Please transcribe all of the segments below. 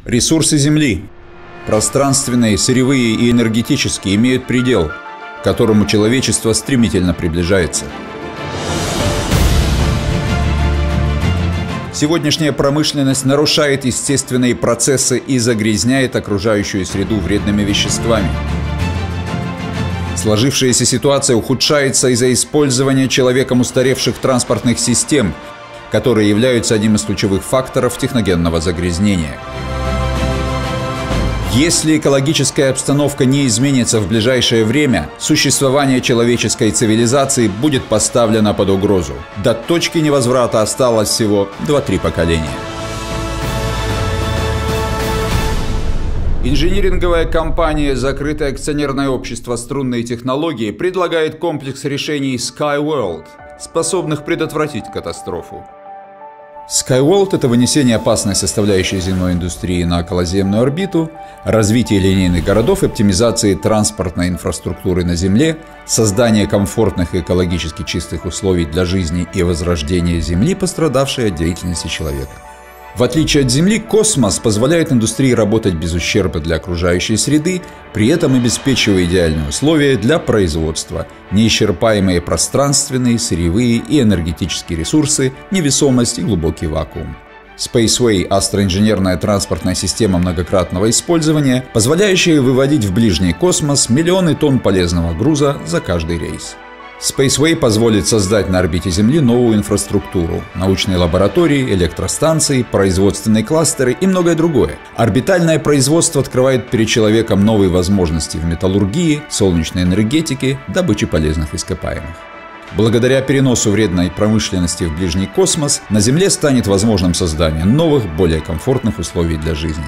Ресурсы Земли, пространственные, сырьевые и энергетические, имеют предел, к которому человечество стремительно приближается. Сегодняшняя промышленность нарушает естественные процессы и загрязняет окружающую среду вредными веществами. Сложившаяся ситуация ухудшается из-за использования человеком устаревших транспортных систем, которые являются одним из ключевых факторов техногенного загрязнения. Если экологическая обстановка не изменится в ближайшее время, существование человеческой цивилизации будет поставлено под угрозу. До точки невозврата осталось всего 2-3 поколения. Инжиниринговая компания «Закрытое акционерное общество струнные технологии» предлагает комплекс решений SkyWorld, способных предотвратить катастрофу. SkyWorld – это вынесение опасной составляющей земной индустрии на околоземную орбиту, развитие линейных городов и оптимизации транспортной инфраструктуры на Земле, создание комфортных и экологически чистых условий для жизни и возрождение Земли, пострадавшей от деятельности человека. В отличие от Земли, космос позволяет индустрии работать без ущерба для окружающей среды, при этом обеспечивая идеальные условия для производства, неисчерпаемые пространственные, сырьевые и энергетические ресурсы, невесомость и глубокий вакуум. Spaceway – астроинженерная транспортная система многократного использования, позволяющая выводить в ближний космос миллионы тонн полезного груза за каждый рейс. Spaceway позволит создать на орбите Земли новую инфраструктуру – научные лаборатории, электростанции, производственные кластеры и многое другое. Орбитальное производство открывает перед человеком новые возможности в металлургии, солнечной энергетике, добыче полезных ископаемых. Благодаря переносу вредной промышленности в ближний космос на Земле станет возможным создание новых, более комфортных условий для жизни.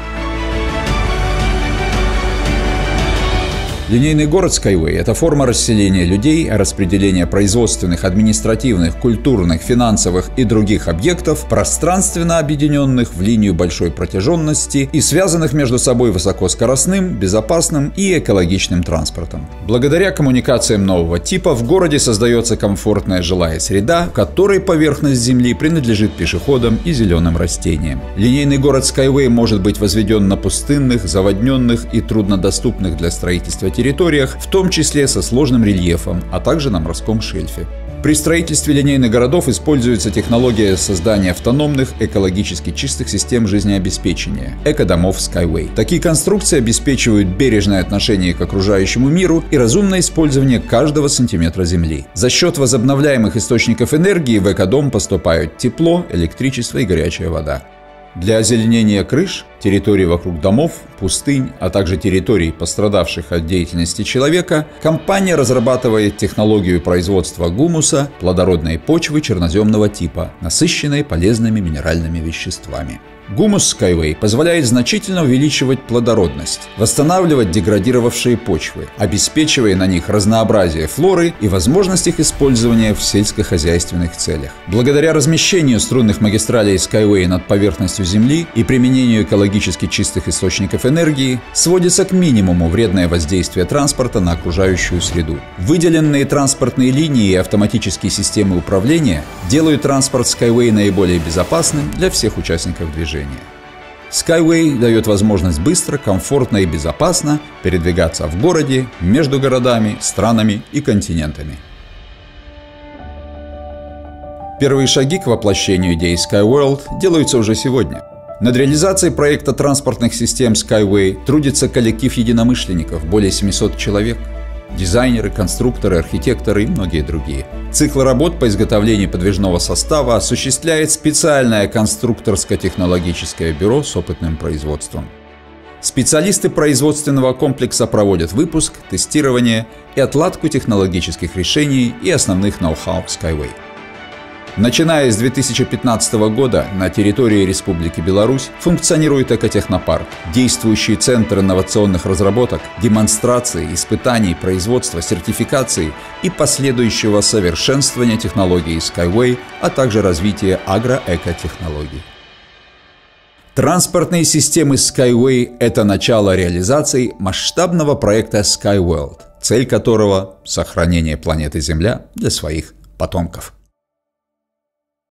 Линейный город Skyway – это форма расселения людей, распределения производственных, административных, культурных, финансовых и других объектов, пространственно объединенных в линию большой протяженности и связанных между собой высокоскоростным, безопасным и экологичным транспортом. Благодаря коммуникациям нового типа в городе создается комфортная жилая среда, в которой поверхность Земли принадлежит пешеходам и зеленым растениям. Линейный город Skyway может быть возведен на пустынных, заводненных и труднодоступных для строительства территориях, в том числе со сложным рельефом, а также на морском шельфе. При строительстве линейных городов используется технология создания автономных, экологически чистых систем жизнеобеспечения – экодомов Skyway. Такие конструкции обеспечивают бережное отношение к окружающему миру и разумное использование каждого сантиметра земли. За счет возобновляемых источников энергии в экодом поступают тепло, электричество и горячая вода. Для озеленения крыш, территорий вокруг домов, пустынь, а также территорий, пострадавших от деятельности человека, компания разрабатывает технологию производства гумуса, плодородной почвы черноземного типа, насыщенной полезными минеральными веществами. Гумус Skyway позволяет значительно увеличивать плодородность, восстанавливать деградировавшие почвы, обеспечивая на них разнообразие флоры и возможность их использования в сельскохозяйственных целях. Благодаря размещению струнных магистралей Skyway над поверхностью Земли и применению экологически чистых источников энергии сводится к минимуму вредное воздействие транспорта на окружающую среду. Выделенные транспортные линии и автоматические системы управления делают транспорт Skyway наиболее безопасным для всех участников движения. Skyway дает возможность быстро, комфортно и безопасно передвигаться в городе, между городами, странами и континентами. Первые шаги к воплощению идеи SkyWorld делаются уже сегодня. Над реализацией проекта транспортных систем Skyway трудится коллектив единомышленников, более 700 человек. Дизайнеры, конструкторы, архитекторы и многие другие. Цикл работ по изготовлению подвижного состава осуществляет специальное конструкторско-технологическое бюро с опытным производством. Специалисты производственного комплекса проводят выпуск, тестирование и отладку технологических решений и основных ноу-хау Skyway. Начиная с 2015 года на территории Республики Беларусь функционирует экотехнопарк, действующий центр инновационных разработок, демонстрации, испытаний, производства, сертификации и последующего совершенствования технологий Skyway, а также развития агроэкотехнологий. Транспортные системы Skyway – это начало реализации масштабного проекта SkyWorld, цель которого – сохранение планеты Земля для своих потомков.